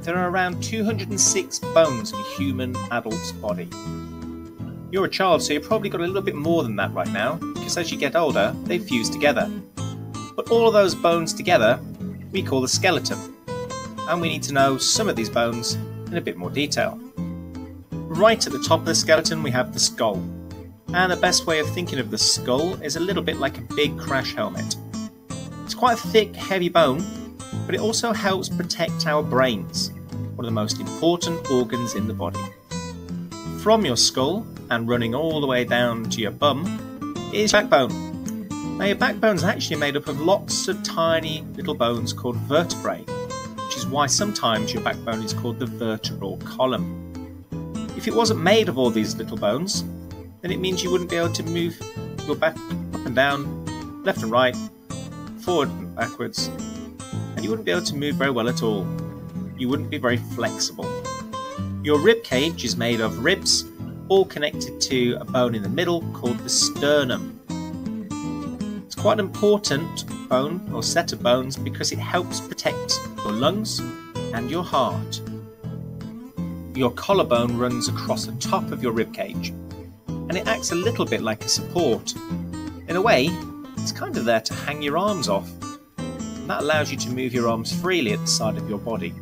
there are around 206 bones in a human adult's body. You're a child, so you've probably got a little bit more than that right now, because as you get older, they fuse together. But all of those bones together, we call the skeleton, and we need to know some of these bones in a bit more detail. Right at the top of the skeleton we have the skull, and the best way of thinking of the skull is a little bit like a big crash helmet. It's quite a thick, heavy bone, but it also helps protect our brains, one of the most important organs in the body. From your skull, and running all the way down to your bum, is your backbone. Now your backbone is actually made up of lots of tiny little bones called vertebrae, which is why sometimes your backbone is called the vertebral column. If it wasn't made of all these little bones, then it means you wouldn't be able to move your back up and down, left and right, forward and backwards, and you wouldn't be able to move very well at all. You wouldn't be very flexible. Your rib cage is made of ribs, all connected to a bone in the middle called the sternum. It's quite an important bone or set of bones because it helps protect your lungs and your heart. Your collarbone runs across the top of your rib cage, and it acts a little bit like a support. In a way, it's kind of there to hang your arms off, and that allows you to move your arms freely at the side of your body.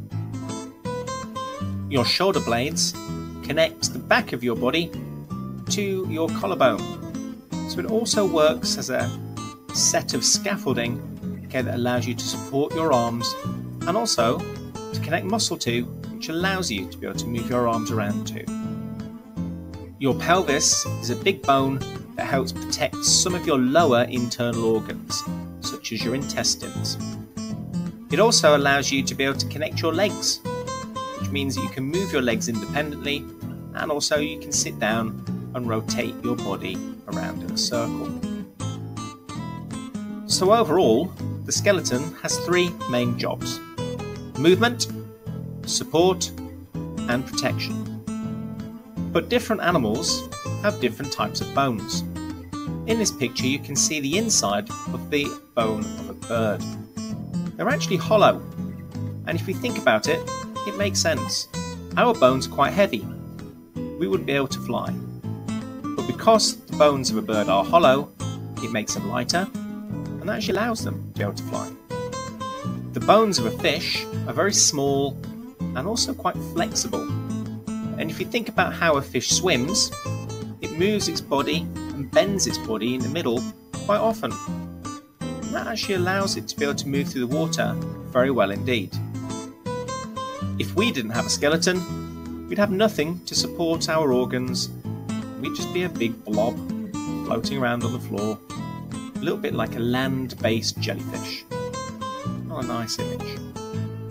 Your shoulder blades connect the back of your body to your collarbone, so it also works as a set of scaffolding that allows you to support your arms and also to connect muscle to, which allows you to be able to move your arms around too. Your pelvis is a big bone that helps protect some of your lower internal organs, such as your intestines. It also allows you to be able to connect your legs, which means that you can move your legs independently, and also you can sit down and rotate your body around in a circle. So overall, the skeleton has three main jobs: movement, support, and protection. But different animals have different types of bones. In this picture you can see the inside of the bone of a bird. They're actually hollow, and if we think about it, it makes sense. Our bones are quite heavy. We wouldn't be able to fly. But because the bones of a bird are hollow, it makes them lighter, and that actually allows them to be able to fly. The bones of a fish are very small and also quite flexible. And if you think about how a fish swims, it moves its body and bends its body in the middle quite often. And that actually allows it to be able to move through the water very well indeed. If we didn't have a skeleton, we'd have nothing to support our organs. We'd just be a big blob floating around on the floor, a little bit like a land-based jellyfish. Not a nice image.